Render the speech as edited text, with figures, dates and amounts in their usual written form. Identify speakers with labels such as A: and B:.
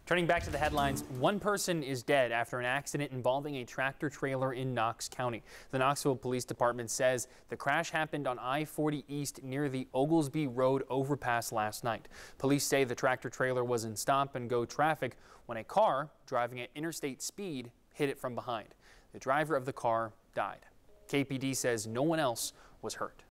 A: Turning back to the headlines, one person is dead after an accident involving a tractor trailer in Knox County. The Knoxville Police Department says the crash happened on I-40 East near the Oglesby Road overpass last night. Police say the tractor trailer was in stop-and-go traffic when a car driving at interstate speed hit it from behind. The driver of the car died. KPD says no one else was hurt.